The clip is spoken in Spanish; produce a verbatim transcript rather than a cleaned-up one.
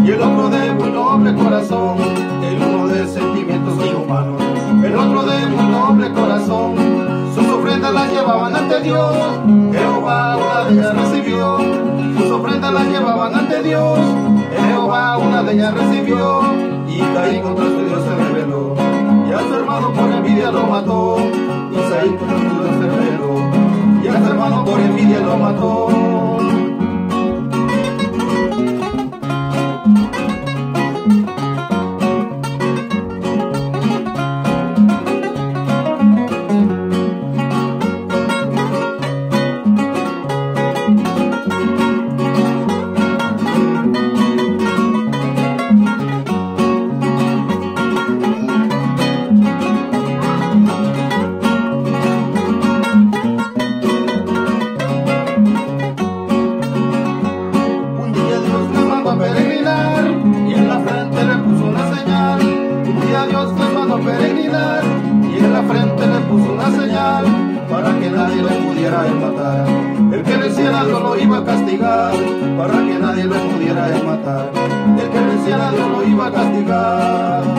y el otro de muy noble corazón, el uno de sentimientos inhumanos, el otro de muy noble corazón. Sus ofrendas las llevaban ante Dios, Jehová una de ellas recibió. Sus ofrendas las llevaban ante Dios, Jehová una de ellas recibió. Y Caín contra su Dios se rebeló, y a su hermano por envidia lo mató. Y Caín contra su Dios se rebeló, y a su hermano por envidia lo mató. Peregrinar, y en la frente le puso una señal. Un día Dios les mandó a peregrinar, y en la frente le puso una señal, para que nadie le pudiera matar. El que le hiciera Dios lo iba a castigar, para que nadie le pudiera matar. El que le hiciera Dios lo iba a castigar.